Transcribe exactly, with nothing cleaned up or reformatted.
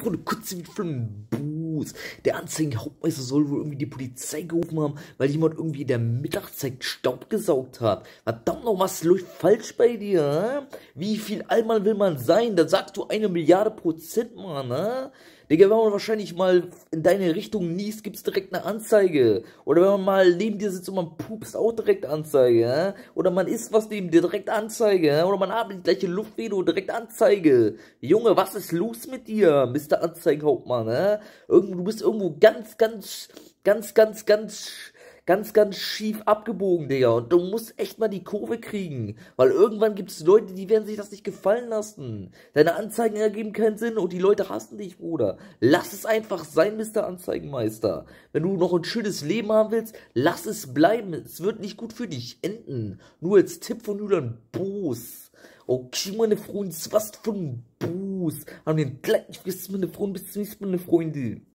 Freunde, kurz wieder von dem Bus. Der Anzeigenhauptmeister soll wohl irgendwie die Polizei gerufen haben, weil jemand irgendwie in der Mittagszeit Staub gesaugt hat. Verdammt noch, was läuft falsch bei dir, hä? Wie viel Allmann will man sein? Da sagst du eine Milliarde Prozent, Mann, hä? Digga, wenn man wahrscheinlich mal in deine Richtung niest, gibt's direkt eine Anzeige. Oder wenn man mal neben dir sitzt und man pupst, auch direkt Anzeige, hä? Oder man isst was neben dir, direkt Anzeige, hä? Oder man atmet die gleiche Luftwedel, direkt Anzeige. Junge, was ist los mit dir, Mister Anzeigenhauptmann, hä? Irgendwo, du bist irgendwo ganz, ganz, ganz, ganz, ganz, ganz, ganz schief abgebogen, Digga. Und du musst echt mal die Kurve kriegen. Weil irgendwann gibt es Leute, die werden sich das nicht gefallen lassen. Deine Anzeigen ergeben keinen Sinn und die Leute hassen dich, Bruder. Lass es einfach sein, Mister Anzeigenmeister. Wenn du noch ein schönes Leben haben willst, lass es bleiben. Es wird nicht gut für dich enden. Nur als Tipp von Julian Boos. Okay, meine Freunde, was für ein Boos. Haben den gleich, meine Freunde, bis zum nächsten Mal, meine Freunde.